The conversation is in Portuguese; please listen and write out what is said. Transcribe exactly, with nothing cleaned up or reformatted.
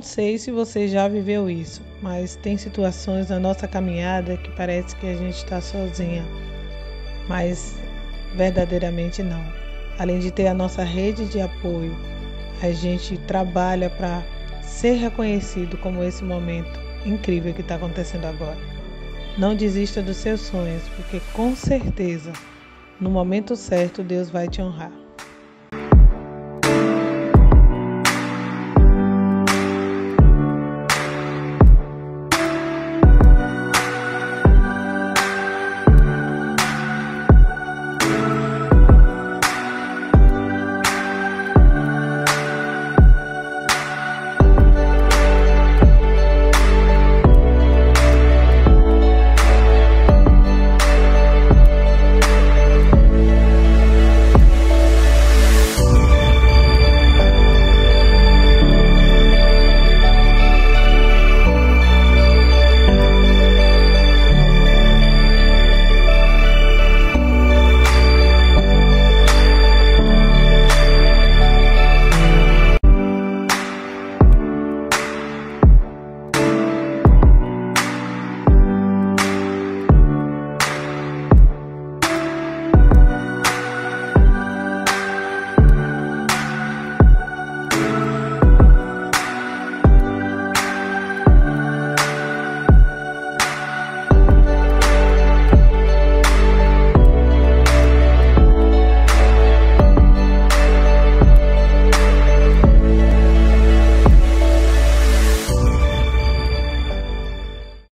sei se você já viveu isso, mas tem situações na nossa caminhada que parece que a gente está sozinha, mas verdadeiramente não. Além de ter a nossa rede de apoio, a gente trabalha para ser reconhecido como esse momento incrível que está acontecendo agora. Não desista dos seus sonhos, porque com certeza, no momento certo, Deus vai te honrar.